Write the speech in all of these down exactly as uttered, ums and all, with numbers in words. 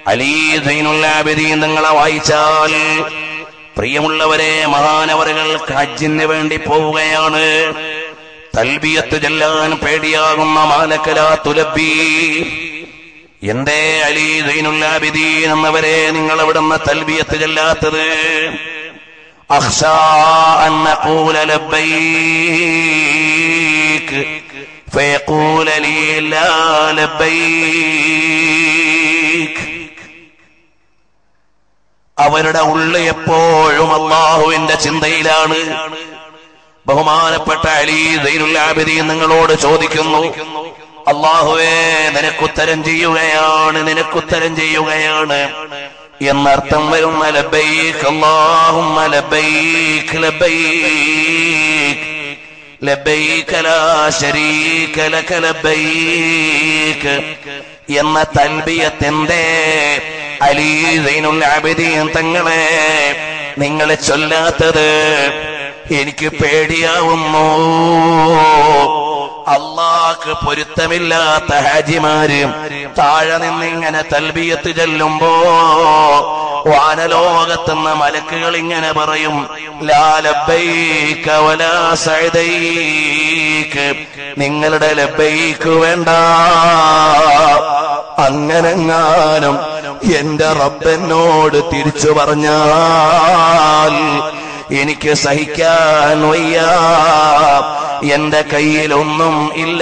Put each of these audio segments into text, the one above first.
അലി സൈനുൽ ആബിദീൻ തങ്ങളെ വായിച്ചാൽ, പ്രിയമുള്ളവരെ, മഹാനവറുകൾ ഹജ്ജിന് വേണ്ടി പോവുകയാണ്. തൽബിയത്ത് ചൊല്ലാൻ പേടിയാകുന്ന മാലക്കലാ തുലബി. എന്തേ അലി സൈനുൽ ആബിദീൻ എന്നവരെ നിങ്ങൾ എവിടുന്ന് തൽബിയത്ത് ചൊല്ലാത്തത്? അഖ്ശാ അൻ നഖൂല ലബ്ബൈക് ഫയഖൂല ലീ ലാ ലബ്ബൈക്. അവരുടെ ഉള്ള് എപ്പോഴും അല്ലാഹുവിന്റെ ചിന്തയിലാണ്. ബഹുമാനപ്പെട്ട അലി സൈനുൽ ആബിദീൻ നിങ്ങളോട് ചോദിക്കുന്നു, അല്ലാഹുവേ, നിനക്കുത്തരം ചെയ്യുകയാണ്, നിനക്കുത്തരം ചെയ്യുകയാണ് എന്നർത്ഥം വരുന്ന ലബ്ബൈക് അല്ലാഹുമ്മ ലബ്ബൈക് ലബ്ബൈക് ലബ്ബൈക ലാ ശരീക ലക ലബ്ബൈക് എന്ന തൽബിയത്തിന്റെ അലി സൈനുൽ ആബിദീൻ തങ്ങളെ നിങ്ങൾ ചൊല്ലാത്തത്? എനിക്ക് പേടിയാവുന്നു. അല്ലാഹ്ക്ക് പൊരുത്തമില്ലാത്ത ഹാജിമാര് താഴെ നിന്നിങ്ങനെ തൽബിയത്ത് ചൊല്ലുമ്പോ വാനലോകത്തുന്ന മലക്കുകൾ ഇങ്ങനെ പറയും, ലാ ലബ്ബൈക വലാ സഅദൈക, നിങ്ങളുടെ ലബ്ബൈക്ക് വേണ്ട. അങ്ങനെങ്ങാനും എന്റെ റബ്ബനോട് തിരിച്ചു പറഞ്ഞാൽ എനിക്ക് സഹിക്കാൻ വയ്യ, എന്റെ കയ്യിലൊന്നും ഇല്ല.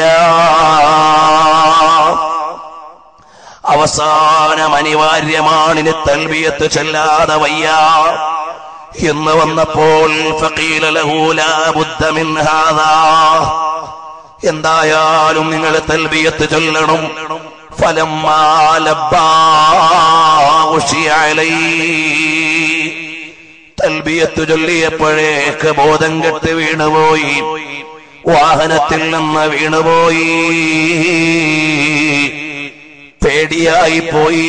അവസാനം അനിവാര്യമാണിന് തൽബിയത്ത് ചൊല്ലാതെ വയ്യ എന്ന് വന്നപ്പോൾ ഫഖീല ലഹു ലാ ബുദ്ദ മിൻ ഹാദാ, എന്തായാലും നിങ്ങൾ തൽബിയത്ത് ചൊല്ലണം. ഫലമ്മാ ലബ്ബാ ഉശിയ അലൈഹി, തൽബിയത്ത് ചൊല്ലിയപ്പോഴേക്ക് ബോധം കെട്ട് വീണുപോയി, വാഹനത്തിൽ നിന്ന് വീണുപോയി, പേടിയായി പോയി.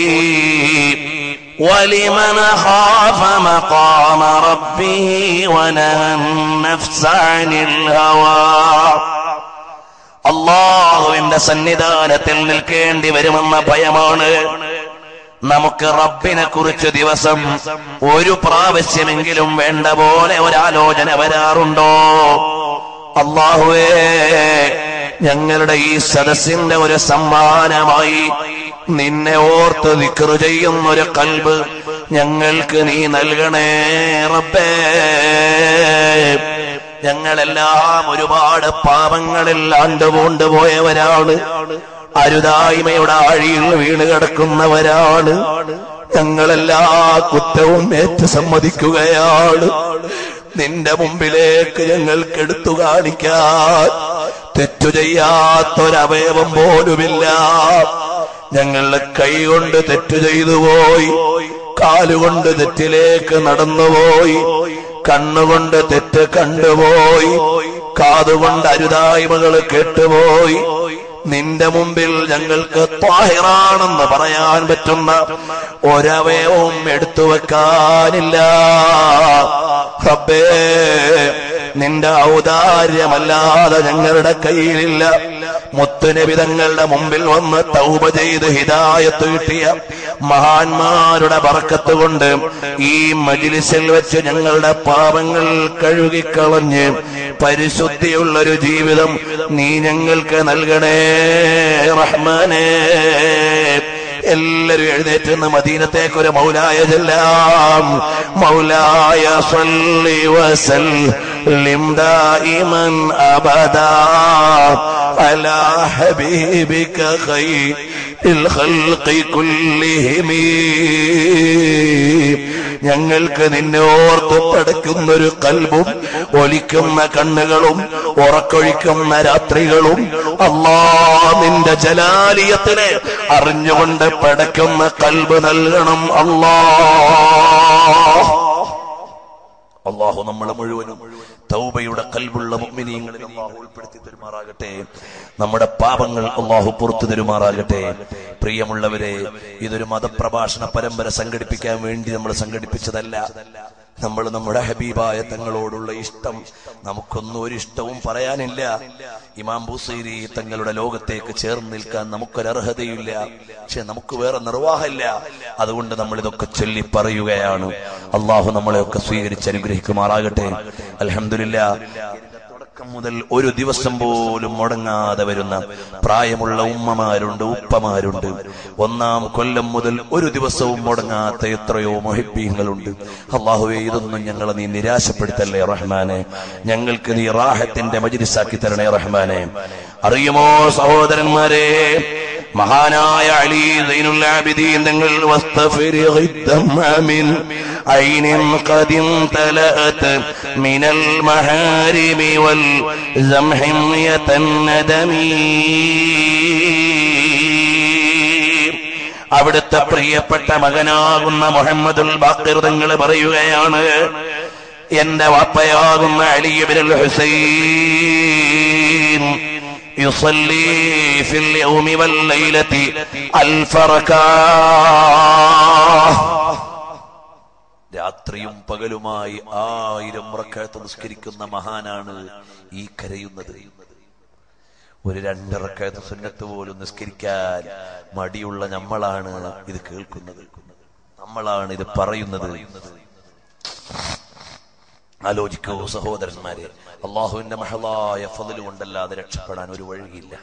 വലിമൻ ഖാഫ മഖാമ റബ്ബിഹി വനഹൻ നഫ്സ അനിൽ ഹവാ, അല്ലാഹുവിന്റെ സന്നിധാനത്തിൽ നിൽക്കേണ്ടി വരുമെന്ന ഭയമാണ്. നമുക്ക് റബ്ബിനെ കുറിച്ച് ദിവസം ഒരു പ്രാവശ്യമെങ്കിലും വേണ്ട പോലെ ഒരാലോചന വരാറുണ്ടോ? അല്ലാഹുവേ, ഞങ്ങളുടെ ഈ സദസ്സിന്റെ ഒരു സമ്മാനമായി നിന്നെ ഓർത്ത് ദിക്ർ ചെയ്യുന്നൊരു ഖൽബ് ഞങ്ങൾക്ക് നീ നൽകണേ റബ്ബേ. ഞങ്ങളെല്ലാം ഒരുപാട് പാപങ്ങളിൽ ആണ്ടുകൊണ്ടുപോയവരാണ്, അരുതായ്മയുടെ ആഴിയിൽ വീണ് കിടക്കുന്നവരാണ്. ഞങ്ങളെല്ലാ കുറ്റവും ഏറ്റു സമ്മതിക്കുകയാണ്. നിന്റെ മുമ്പിലേക്ക് ഞങ്ങൾക്ക് എടുത്തു കാണിക്കാൻ തെറ്റു ചെയ്യാത്തൊരവയവം പോലുമില്ല. ഞങ്ങളുടെ കൈകൊണ്ട് തെറ്റു ചെയ്തു പോയി, കാലുകൊണ്ട് തെറ്റിലേക്ക് നടന്നുപോയി, കണ്ണുകൊണ്ട് തെറ്റ് കണ്ടുപോയി, കാതുകൊണ്ട് അരുതായ്മകൾ കേട്ടുപോയി. നിന്റെ മുമ്പിൽ ഞങ്ങൾക്ക് ത്വാഹിറാണെന്ന് പറയാൻ പറ്റുന്ന ഒരവയവും എടുത്തു വെക്കാനില്ല റബ്ബേ. നിന്റെ ഔദാര്യമല്ലാതെ ഞങ്ങളുടെ കയ്യിലില്ല. മുത്തുനബി തങ്ങളുടെ മുമ്പിൽ വന്ന് തൗബ ചെയ്ത് ഹിദായത്ത് കിട്ടിയ മഹാന്മാരുടെ ബർക്കത്ത് കൊണ്ട് ഈ മജ്ലിസിൽ വെച്ച് ഞങ്ങളുടെ പാപങ്ങൾ കഴുകിക്കളഞ്ഞ് പരിശുദ്ധിയുള്ളൊരു ജീവിതം നീ ഞങ്ങൾക്ക് നൽകണേ റഹ്മാനേ. എല്ലാരും എഴുന്നേറ്റ് മദീനത്തേക്ക് ഒരു മൗലായ ചെല്ലാം. മൗലായ സ്വല്ലി വസല്ലിം ദായിമൻ അബദാ അലാ ഹബീബിക ഖൈറിൽ ഖൽഖി കുല്ലിഹിം. ഞങ്ങൾക്ക് നിന്നെ ഓർത്ത് പടക്കുന്നൊരു കൽബും ഒലിക്കുന്ന കണ്ണുകളും ഉറക്കൊഴിക്കുന്ന രാത്രികളും അല്ലാ നിന്റെ ജലാലിയത്തിനെ അറിഞ്ഞുകൊണ്ട് പടക്കുന്ന കൽബ് നൽകണം അല്ലാ. അല്ലാഹു നമ്മളെ മുഴുവനും തൗബയുടെ കൽബുള്ള മുഅ്മിനീങ്ങളിൽ അല്ലാഹു ഉൾപ്പെടുത്തി തരുമാറാകട്ടെ. നമ്മുടെ പാപങ്ങൾ അല്ലാഹു പുറത്തു തരുമാറാകട്ടെ. പ്രിയമുള്ളവരെ, ഇതൊരു മതപ്രഭാഷണ പരമ്പര സംഘടിപ്പിക്കാൻ വേണ്ടി നമ്മൾ സംഘടിപ്പിച്ചതല്ല. നമ്മൾ നമ്മുടെ ഹബീബായ തങ്ങളോടുള്ള ഇഷ്ടം നമുക്കൊന്നും ഒരു ഇഷ്ടവും പറയാനില്ല. ഇമാം ബൂസൈരി തങ്ങളുടെ ലോകത്തേക്ക് ചേർന്ന് നിൽക്കാൻ നമുക്കൊരർഹതയില്ല. പക്ഷെ നമുക്ക് വേറെ നിർവാഹമില്ല. അതുകൊണ്ട് നമ്മൾ ഇതൊക്കെ ചൊല്ലി പറയുകയാണ്. അള്ളാഹു നമ്മളെയൊക്കെ സ്വീകരിച്ച് അനുഗ്രഹിക്കുമാറാകട്ടെ. അൽഹംദുലില്ലാഹ്. തുടക്കം മുതൽ ഒരു ദിവസം പോലും മുടങ്ങാതെ വരുന്ന പ്രായമുള്ള ഉമ്മമാരുണ്ട്, ഉപ്പമാരുണ്ട്. ഒന്നാം കൊല്ലം മുതൽ ഒരു ദിവസവും മുടങ്ങാത്ത എത്രയോ മുഹിബ്ബീങ്ങളുണ്ട്. അല്ലാഹുവേ, ഇതൊന്നും ഞങ്ങളെ നീ നിരാശപ്പെടുത്തല്ലേ റഹ്മാനെ. ഞങ്ങൾക്ക് നീ റാഹത്തിന്റെ മജ്ലിസാക്കി തരണേ റഹ്മാനെ. അറിയുമോ സഹോദരന്മാരെ, മഹാനായ അലി സൈനുൽ ആബിദീൻ തങ്ങൾ വസ്തഫിരിഹിദ്ദമിൻ ഐനിൻ ഖദിൻ തലഅത് മിനൽ മഹാരിമി വൽ സംഹിം യതന്നദമി. അവിടുത്തെ പ്രിയപ്പെട്ട മകനാകുന്ന മുഹമ്മദുൽ ബാഖിർ തങ്ങൾ പറയുകയാണ്, എന്റെ വാപ്പയാകുന്ന അലി ഇബ്നുൽ ഹുസൈൻ യുസല്ലി ഫിൽ യൗമി വൽ ലൈലതി അൽഫ റകഅ. രാത്രിയും പകലുമായി ആയിരം റക്അത്ത് നിസ്കരിക്കുന്ന മഹാനാണ് ഈ കരയുന്നത്. ഒരു രണ്ട് റക്അത്ത് സുന്നത്ത് പോലും നിസ്കരിക്കാൻ മടിയുള്ള നമ്മളാണ് ഇത് കേൾക്കുന്നത്, നമ്മളാണ് ഇത് പറയുന്നത്. ആലോചിക്കൂ സഹോദരന്മാരെ, അള്ളാഹുവിന്റെ മഹളായ ഫضل കൊണ്ടല്ലാതെ രക്ഷപ്പെടാൻ ഒരു വഴിയില്ല.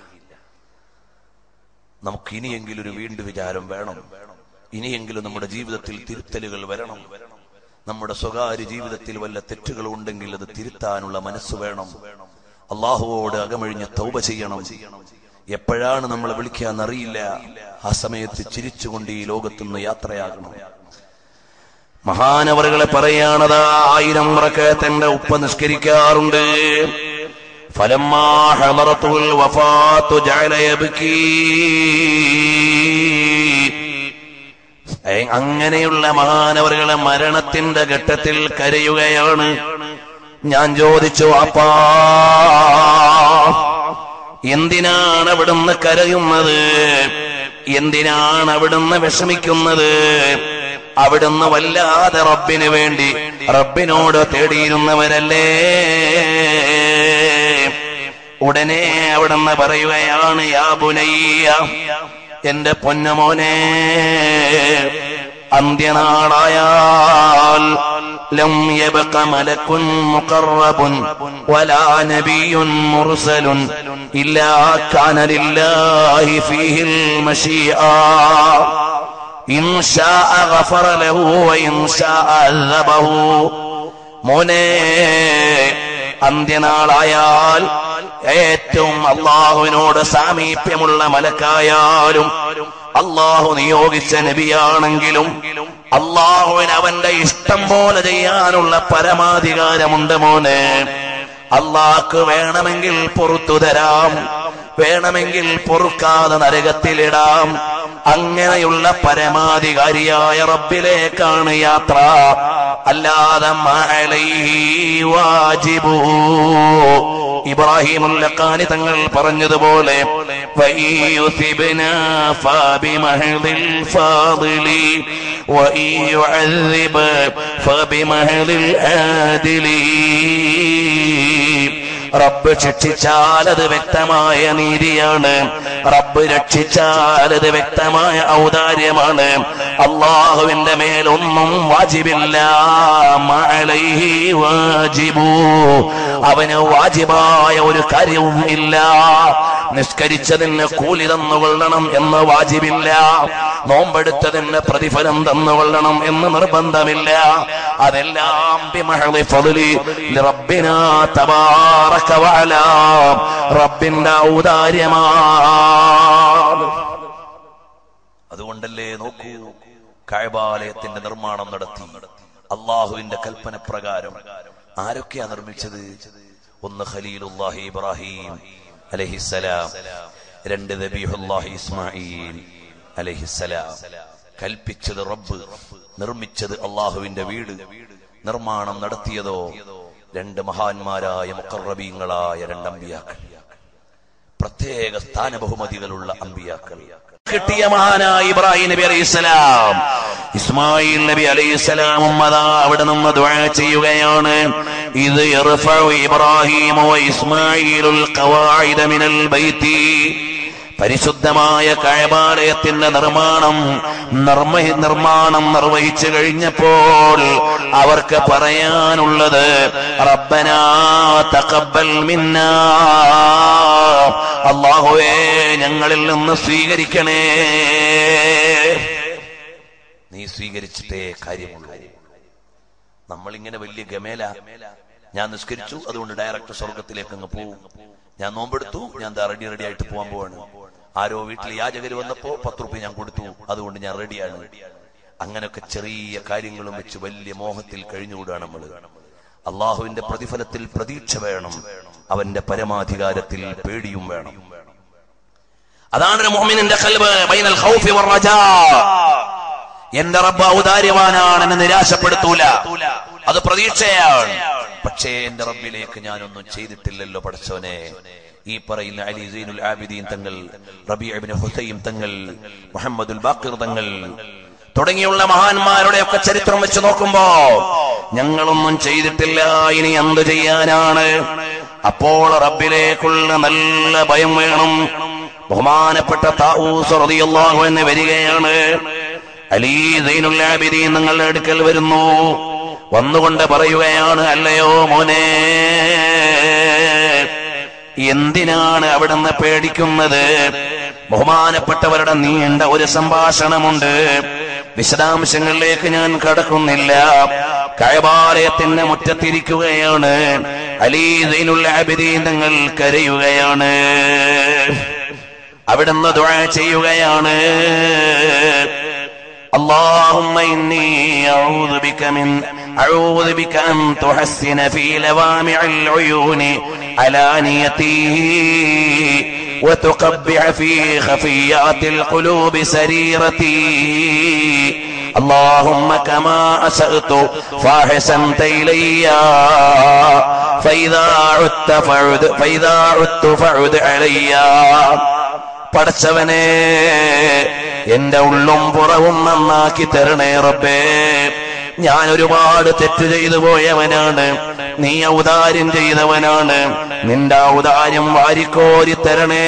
നമുക്ക് ഇനിയെങ്കിലും ഒരു വീണ്ടും വിചാരം വേണം. ഇനിയെങ്കിലും നമ്മുടെ ജീവിതത്തിൽ തിരുത്തലുകൾ വരണം. നമ്മുടെ സ്വകാര്യ ജീവിതത്തിൽ വല്ല തെറ്റുകൾ ഉണ്ടെങ്കിൽ അത് തിരുത്താനുള്ള മനസ്സ് വേണം. അള്ളാഹുവോട് അകമഴിഞ്ഞ് തൗബ ചെയ്യണം. എപ്പോഴാണ് നമ്മളെ വിളിക്കാന്നറിയില്ല. ആ സമയത്ത് ചിരിച്ചുകൊണ്ട് ഈ ലോകത്തുനിന്ന് യാത്രയാകണം. മഹാനവറുകളെ പറയാണത്, ആയിരം റക്അത്ത് എന്റെ ഉപ്പ നിസ്കരിക്കാറുണ്ട്. ഫലമ്മാ ഹളറത്തുൽ വഫാത്തു ജഅല യബ്കീ. അങ്ങനെയുള്ള മഹാനവറുകളെ മരണത്തിന്റെ ഘട്ടത്തിൽ കരയുകയാണ്. ഞാൻ ചോദിച്ചു, അപ്പാ എന്തിനാണ് അവിടുന്ന് കരയുന്നത്? എന്തിനാണ് അവിടുന്ന് വിഷമിക്കുന്നത്? അവിടുന്ന് വല്ലാതെ റബ്ബിന് വേണ്ടി റബ്ബിനോട് തേടിയിരുന്നവരല്ലേ? ഉടനെ അവിടുന്ന് പറയുകയാണ്, യാ ബുനയ്യ, എന്റെ പൊന്നമോനെ, അന്ത്യനാളായാൽ ലം യബ്ഖ മലക്കുൻ മുഖറബുൻ വലാ നബിയ്യുൻ മുർസലുൻ ഇല്ലാ കാന ലില്ലാഹി ഫീഹിൽ മശീഅ. ഇൻ ശാഅ ഗഫറ ലഹു വ ഇൻ ശാഅ അദബഹു. മോനെ, അന്ത്യനാളായാൽ ഏറ്റവും അള്ളാഹുവിനോട് സാമീപ്യമുള്ള മലക്കായാലും അള്ളാഹു നിയോഗിച്ച നബിയാണെങ്കിലും അള്ളാഹുവിന് അവന്റെ ഇഷ്ടം പോലെ ചെയ്യാനുള്ള പരമാധികാരമുണ്ട് മോനെ. അള്ളാഹ്ക്ക് വേണമെങ്കിൽ പുറത്തു തരാം, വേണമെങ്കിൽ പൊറുക്കാതെ നരകത്തിലിടാം. അങ്ങനെയുള്ള പരമാധികാരിയായ റബ്ബിലേക്കാണ് യാത്ര. അല്ലാതെ മഅലൈഹി വാജിബു. ഇബ്രാഹിമുൽ ലഖാനി തങ്ങൾ പറഞ്ഞതുപോലെ, വഇയുസിബ്നാ ഫബിമഹദിൽ ഫാദിലി വഇയുഅസിബ് ഫബിമഹദിൽ ആദിലി. റബ്ബ് ശിക്ഷിച്ചാൽ അത് വ്യക്തമായ നീതിയാണ്, റബ്ബ് രക്ഷിച്ചാൽ അത് വ്യക്തമായ ഔദാര്യമാണ്. അള്ളാഹുവിന്റെ മേലൊന്നും വാജിബില്ല. മഅലൈഹി വാജിബു. അവന് വാജിബായ ഒരു കാര്യവും ഇല്ല. നിസ്കരിച്ചതിന് കൂലി തന്നുകൊള്ളണം എന്ന് വാജിബില്ല. നോമ്പെടുത്തതിന് പ്രതിഫലം തന്നുകൊള്ളണം എന്ന് നിർബന്ധമില്ല. അതെല്ലാം ബിമഹദി ഫളി റബ്ബിനാ തബാറക വഅലാ. റബ്ബിന്റെ ഔദാര്യമാണ്. അതുകൊണ്ടല്ലേ നോക്കൂ, കഅബാലയത്തിന്റെ നിർമ്മാണം നടത്തി അള്ളാഹുവിന്റെ കൽപ്പന പ്രകാരം. ആരൊക്കെയാ നിർമ്മിച്ചത്? ഒന്ന് ഖലീലുല്ലാഹി ഇബ്രാഹിം അലൈഹിസ്സലാം, രണ്ട് ദബീഹുല്ലാഹി ഇസ്മാഈൽ അലൈഹിസ്സലാം. കൽപ്പിച്ചത് റബ്ബ്, നിർമ്മിച്ചത് അള്ളാഹുവിന്റെ വീട്. നിർമ്മാണം നടത്തിയതോ രണ്ട് മഹാന്മാരായ മുഖറബീങ്ങളായ രണ്ട് അമ്പിയാക്കൾ, പ്രത്യേക സ്ഥാന ബഹുമതികളുള്ള അമ്പിയാക്കൾ. കിട്ടിയ മഹാനായ ഇബ്രാഹിം നബി അലൈഹിസ്സലാം ഇസ്മായിൽ നബി അലൈഹിസ്സലാമും അതാ അവിടെ നിന്ന് ദുആ ചെയ്യുകയാണ്. ഇത് യർഫഉ ഇബ്രാഹീം വ ഇസ്മാഈലുൽ ഖവാഇദ മിനൽ ബൈത്തി. പരിശുദ്ധമായ കഅബാലയത്തിന്റെ നിർമ്മാണം നിർമ്മാണം നിർവഹിച്ചു കഴിഞ്ഞപ്പോൾ അവർക്ക് പറയാനുള്ളത് റബ്ബനാ തഖബ്ബൽ മിന്നാ, അല്ലാഹുവേ ഞങ്ങളിൽ നിന്ന് സ്വീകരിക്കണേ. നീ സ്വീകരിച്ചിട്ടേ കാര്യമുള്ളൂ. നമ്മളിങ്ങനെ വലിയ ഗമേല, ഞാൻ നിസ്കരിച്ചു അതുകൊണ്ട് ഡയറക്റ്റ് സ്വർഗത്തിലേക്ക് അങ്ങ് പോവും, ഞാൻ നോമ്പെടുത്തു ഞാൻ റെഡി റെഡി ആയിട്ട് പോകാൻ പോവാണ്, ആരോ വീട്ടിൽ യാചകര് വന്നപ്പോ പത്ത് റുപ്യ ഞാൻ കൊടുത്തു അതുകൊണ്ട് ഞാൻ റെഡിയാണ്. അങ്ങനെയൊക്കെ ചെറിയ കാര്യങ്ങളും വെച്ച് വലിയ മോഹത്തിൽ കഴിഞ്ഞുകൂടാണ് നമ്മള്. അള്ളാഹുവിന്റെ പ്രതിഫലത്തിൽ പ്രതീക്ഷ വേണം, അവന്റെ പരമാധികാരത്തിൽ പേടിയും വേണം. അതാണ് ഒരു മുഅ്മിനിന്റെ ഖൽബ് ബൈനൽ ഖൗഫി വറജാ. എന്റെ റബ്ബ് ഔദാര്യവാനാണ്, എന്നെ നിരാശപ്പെടുത്തൂല, അത് പ്രതീക്ഷയാണ്. പക്ഷേ എന്റെ റബ്ബിലേക്ക് ഞാനൊന്നും ചെയ്തിട്ടില്ലല്ലോ പടച്ചവനെ. ഈ പറയുന്ന അലി സൈനുൽ ആബിദീൻ തങ്ങൾ, റബീഅ ഇബ്നു ഹുസൈം തങ്ങൾ, മുഹമ്മദുൽ ബാഖിർ തങ്ങൾ തുടങ്ങിയുള്ള മഹാന്മാരുടെ ഒക്കെ ചരിത്രം വെച്ച് നോക്കുമ്പോ ഞങ്ങളൊന്നും ചെയ്തിട്ടില്ല, ഇനി എന്ത് ചെയ്യാനാണ്? അപ്പോൾ റബ്ബിലേക്കുള്ള നല്ല ഭയം വേണം. ബഹുമാനപ്പെട്ട താഊസ് റളിയല്ലാഹു അൻഹു വരികയാണ്. അലി സൈനുൽ ആബിദീൻ തങ്ങളുടെ അടുക്കൽ വരുന്നു. വന്നുകൊണ്ട് പറയുകയാണ്, അല്ലയോ മോനെ, എന്തിനാണ് അവിടുന്ന് പേടിക്കുന്നത്? ബഹുമാനപ്പെട്ടവരുടെ നീണ്ട ഒരു സംഭാഷണമുണ്ട്, വിശദാംശങ്ങളിലേക്ക് ഞാൻ കടക്കുന്നില്ല. കഅബാലയത്തിന്റെ മുറ്റത്തിരിക്കുകയാണ് അലി സൈനുൽ ആബിദീൻ തങ്ങൾ, കരയുകയാണ്. അവിടുന്ന് ദുആ ചെയ്യുകയാണ്, اللهم إني أعوذ بك من أعوذ بك أن تحسن في لوامع العيون علانيتي وتقبع في خفيات القلوب سريرتي. اللهم كما أسأت فاحسنت إلي فإذا عدت فعد فإذا عدت فعد علي. പടച്ചവനെ, എന്റെ ഉള്ളും പുറവും നന്നാക്കി തരണേ റബ്ബേ. ഞാൻ ഒരുപാട് തെറ്റ് ചെയ്തു പോയവനാണ്, നീ ഔദാര്യം ചെയ്തവനാണ്, നിന്റെ ഔദാര്യം വാരിക്കോരി തരണേ.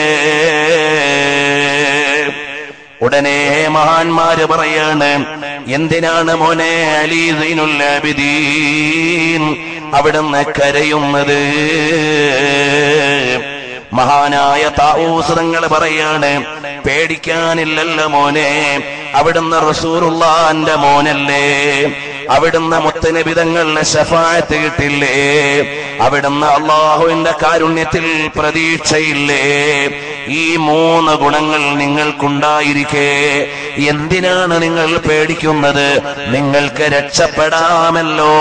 ഉടനെ മഹാന്മാര് പറയാണ്, എന്തിനാണ് മോനെ അലി സൈനുൽ ആബിദീൻ അവിടുന്ന് കരയുന്നത്? മഹാനായ താഊസ് തങ്ങൾ പറയാണ്, പേടിക്കാനില്ലല്ലോ മോനെ, അവിടുന്ന് റസൂലുള്ളാഹിന്റെ മോനല്ലേ, അവിടുന്ന് മുത്തനബി തങ്ങളുടെ ശഫാഅത്ത് കിട്ടില്ലേ, അവിടുന്ന് അള്ളാഹുവിന്റെ കാരുണ്യത്തിൽ പ്രതീക്ഷയില്ലേ? ഈ മൂന്ന് ഗുണങ്ങൾ നിങ്ങൾക്കുണ്ടായിരിക്കെ എന്തിനാണ് നിങ്ങൾ പേടിക്കുന്നത്? നിങ്ങൾക്ക് രക്ഷപ്പെടാമല്ലോ.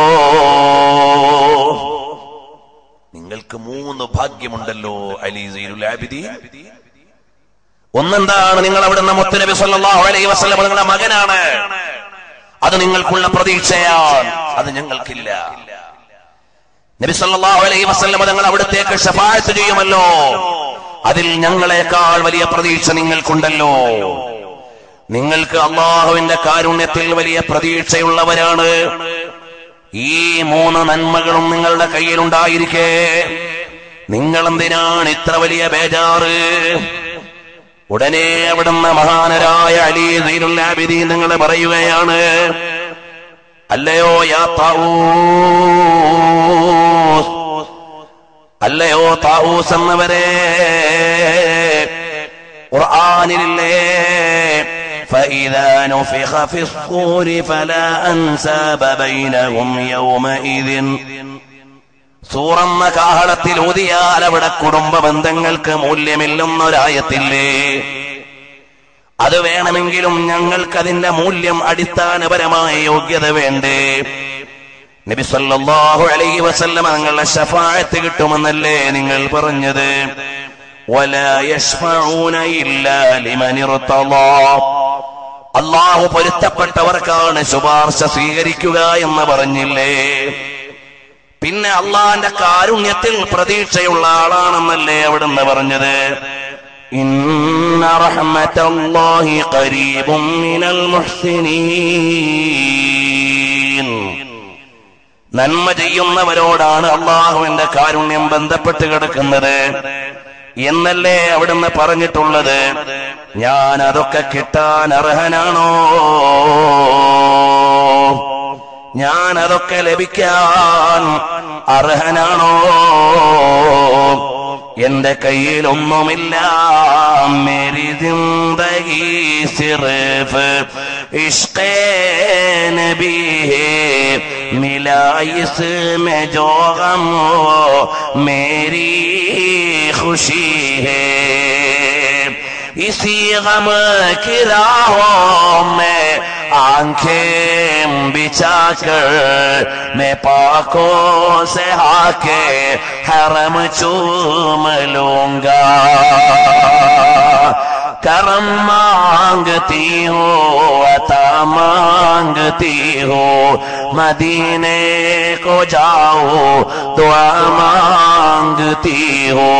നിങ്ങൾക്ക് മൂന്ന് ഭാഗ്യമുണ്ടല്ലോ അലി സൈനുൽ ആബിദീൻ. ഒന്നെന്താണ്? നിങ്ങൾ അവിടുന്ന് മുത്തുനബി സല്ലല്ലാഹു അലൈഹി വസല്ലം നിങ്ങളുടെ മകനാണ്, അത് നിങ്ങൾക്കുള്ള പ്രതീക്ഷയാണ്, അത് ഞങ്ങൾക്കില്ല. നബി സല്ലല്ലാഹു അലൈഹി വസല്ലം നിങ്ങൾ അവിടത്തേക്ക് ശഫാഅത്ത് ചെയ്യുമല്ലോ, അതിൽ ഞങ്ങളെക്കാൾ വലിയ പ്രതീക്ഷ നിങ്ങൾക്കുണ്ടല്ലോ. നിങ്ങൾക്ക് അള്ളാഹുവിന്റെ കാരുണ്യത്തിൽ വലിയ പ്രതീക്ഷയുള്ളവരാണ്. ഈ മൂന്ന് നന്മകളും നിങ്ങളുടെ കയ്യിലുണ്ടായിരിക്കെ നിങ്ങൾ എന്തിനാണ് ഇത്ര വലിയ ബേജാറ്? ഉടനെ അവിടുന്ന് മഹാനരായ അലി സൈനുൽ ആബിദീൻ നിങ്ങൾ പറയുകയാണ്, അല്ലയോ യാ താഊസ്, അല്ലയോ താഊസ് എന്നവരെ, ഖുർആനിലെ فإذا نفخ في الصور فلا أنساب بينهم يومئذ. സൂറന്ന കാഹളത്തിൽ ഊതിയാൽ അവിടെ കുടുംബ ബന്ധങ്ങൾക്ക് മൂല്യമില്ലെന്നൊരായത്തില്ലേ? അത് വേണമെങ്കിലും ഞങ്ങൾക്കതിന്റെ മൂല്യം അടിസ്ഥാനപരമായ യോഗ്യത വേണ്ടേ? നബി സല്ലല്ലാഹു അലൈഹി വസല്ലം നിങ്ങളുടെ ശഫാഅത്ത് കിട്ടുമെന്നല്ലേ നിങ്ങൾ പറഞ്ഞത്? വലാ യശ്ഫഊന ഇല്ലാ ലിമൻ ഇർതളാ. അല്ലാഹു പൊരുത്തപ്പെട്ടവർക്കാണ് ശുപാർശ സ്വീകരിക്കുക എന്ന് പറഞ്ഞില്ലേ? പിന്നെ അള്ളാന്റെ കാരുണ്യത്തിൽ പ്രതീക്ഷയുള്ള ആളാണെന്നല്ലേ അവിടുന്ന് പറഞ്ഞത്? ഇന്ന റഹ്മത്തല്ലാഹി ഖരീബും മിനൽ മുഹ്സിനീൻ. നന്മ ചെയ്യുന്നവരോടാണ് അള്ളാഹുവിന്റെ കാരുണ്യം ബന്ധപ്പെട്ട് കിടക്കുന്നത് എന്നല്ലേ അവിടുന്ന് പറഞ്ഞിട്ടുള്ളത്. ഞാൻ അതൊക്കെ കിട്ടാൻ അർഹനാണോ? ഞാൻ അതൊക്കെ ലഭിക്കാൻ അർഹനാണോ? എന്റെ കയ്യിലൊന്നുമില്ല. മേരി ജിന്ദഗി സിർഫ് ഇഷ്ഖേ നബി ഹേ മിലാ ഇസ്മേ ജോ ഗം മേരി ഖുശി ഹേ. इसी गम की राहों में आंखें बिछाकर मैं पाकों से हाके हरम चूम लूंगा. करम मांगती हो अता मांगती हो मदीने को जाओ दुआ मांगती हो.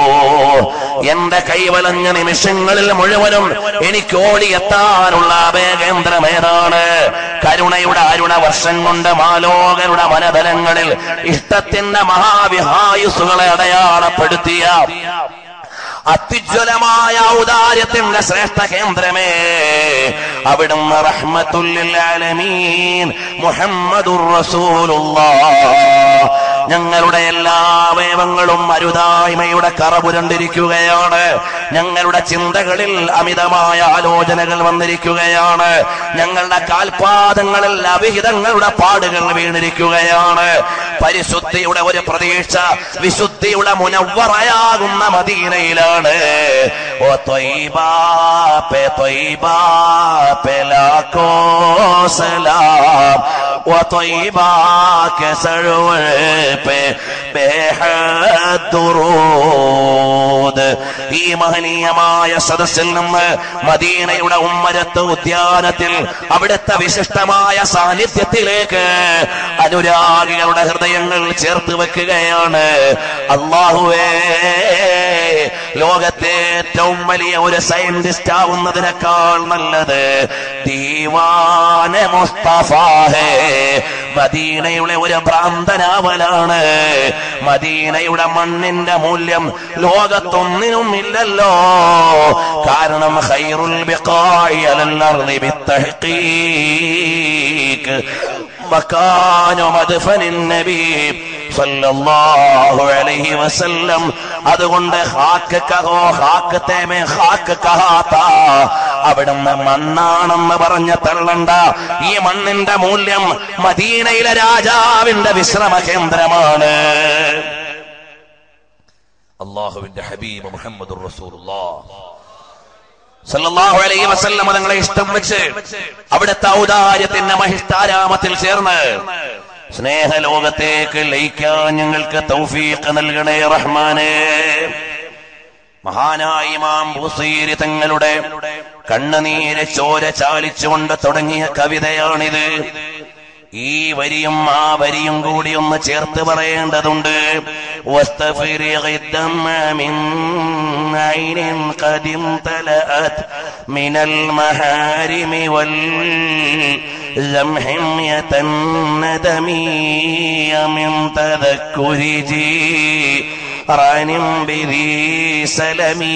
എന്റെ കൈവലഞ്ഞ നിമിഷങ്ങളിൽ മുഴുവനും എനിക്ക് ഓടിയെത്താനുള്ള അഭയകേന്ദ്രമേതാണ്. കരുണയുടെ അരുണ വർഷം കൊണ്ട് മാലോകരുടെ മനതലങ്ങളിൽ ഇഷ്ടത്തിന്റെ മഹാവിഹായുസുകളെ അടയാളപ്പെടുത്തിയ അത്യുജ്വലമായ ഔദാര്യത്തിന്റെ ശ്രേഷ്ഠ കേന്ദ്രമേ, അവിടുന്ന് റഹ്മത്തുൽ ലിൽ ആലമീൻ മുഹമ്മദുർ റസൂലുള്ളാഹ്. ഞങ്ങളുടെ എല്ലാ അവയവങ്ങളും അരുതായ്മയുടെ കറ പുരണ്ടിരിക്കുകയാണ്. ഞങ്ങളുടെ ചിന്തകളിൽ അമിതമായ ആലോചനകൾ വന്നിരിക്കുകയാണ്. ഞങ്ങളുടെ കാൽപാദങ്ങളിൽ അവിഹിതങ്ങളുടെ പാടുകൾ വീണിരിക്കുകയാണ്. പരിശുദ്ധിയുടെ ഒരു പ്രതീക്ഷ വിശുദ്ധിയുടെ മുനവ്വറയാകുന്ന മദീനയിലാണ്. ഓ ത്വയ്ബാ പേ ത്വയ്ബാ പേ ലാഖോ സലാം. ഓ ത്വയ്ബാ കെ സർവർ പേ ബേഹദ് ദുറൂദ്. ഈ മഹനീയമായ സദസ്സിൽ നിന്ന് മദീനയുടെ ഉമ്മരത്ത് ഉദ്യാനത്തിൽ അവിടുത്തെ വിശിഷ്ടമായ സാന്നിധ്യത്തിലേക്ക് അനുരാഗികളുടെ ഹൃദയങ്ങൾ ചേർത്ത് വെക്കുകയാണ്. അല്ലാഹുവേ, ലോകത്തെ ഏറ്റവും വലിയ ഒരു സയന്റിസ്റ്റ് ആവുന്നതിനേക്കാൾ നല്ലത് ദീവാനെ മുസ്തഫ ഹേ. മദീനയുടെ ഒരു ഭ്രാന്തനാവലാണ്. മദീനയുടെ മണ്ണിന്റെ മൂല്യം ലോകത്തൊന്നിനും ഇല്ലല്ലോ. കാരണം ഖൈറുൽ ബിഖാഇ അലൽ അർളി ബിത്തഹ്ഖീഖ് മകാനു മദ്ഫനിൻ നബി സല്ലല്ലാഹു അലൈഹി വസല്ലം. അതുകൊണ്ട് ഹാക്ക് കഹോ ഹാക്ക് തേമേ ഹാക്ക് കഹാത്ത, അവിടുന്ന് മണ്ണാണെന്ന് പറഞ്ഞ് തള്ളണ്ട. ഈ മണ്ണിന്റെ മൂല്യം മദീനയിലെ രാജാവിന്റെ വിശ്രമ കേന്ദ്രമാണ്. അല്ലാഹുവിന്റെ ഹബീബ് മുഹമ്മദുർ റസൂലുള്ളാഹ് സല്ലല്ലാഹു അലൈഹി വസല്ലം തങ്ങളെ ഇഷ്ടം വെച്ച് അവിടുത്തെ ഔദാര്യത്തിന്റെ മഹിഷ്ഠാരാമത്തിൽ ചേർന്ന് സ്നേഹലോകത്തേക്ക് ലയിക്കാൻ ഞങ്ങൾക്ക് തൗഫീഖ് നൽകണേ റഹ്മാനേ. മഹാനായ ഇമാം ബുസീരി തങ്ങളുടെ കണ്ണുനീര് ചോര ചാലിച്ചുകൊണ്ട് തുടങ്ങിയ കവിതയാണിത്. ഈ വരിയും ആ വരിയും കൂടി ഒന്ന് ചേർത്ത് പറയേണ്ടതുണ്ട്. മിനൽ മഹാരിമി വൽ ലംഹിം യതന്നദമി മിൻ തദക്കുരി റാനിം ബിദി സലമി.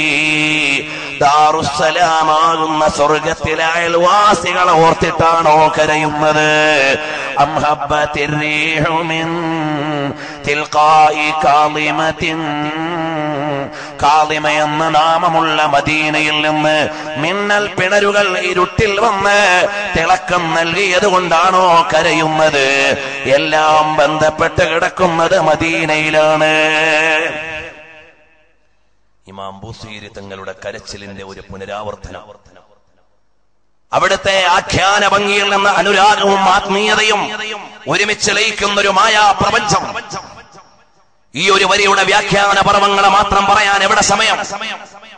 ദാറുസ്സലാമാകുന്ന സ്വർഗത്തിലെ അയൽവാസികളെ ഓർത്തിട്ടാണോ കരയുന്നത്? അം ഹബ്ബത്തിർ റീഹു മിൻ തിൽഖാഇ കാളിമത്തിൻ. കാളിമ എന്ന നാമമുള്ള മദീനയിൽ നിന്ന് മിന്നൽ പിണരുകൾ ഇരുട്ടിൽ വന്ന് തിളക്കം നൽകിയത് കൊണ്ടാണോ കരയുന്നത്? എല്ലാം ബന്ധപ്പെട്ട് കിടക്കുന്നത് മദീനയിലാണ്. ഇമാം ബുസീരി തങ്ങളുടെ കരച്ചിലിന്റെ ഒരു പുനരാവർത്തനം. അവിടുത്തെ ആഖ്യാന ഭംഗിയിൽ നിന്ന് അനുരാഗവും ആത്മീയതയും ഒരുമിച്ച് ലയിക്കുന്ന ഒരു മായാ പ്രപഞ്ചം. ഈ ഒരു വരിയുടെ വ്യാഖ്യാന പർവ്വങ്ങളെ മാത്രം പറയാൻ എവിടെ സമയം?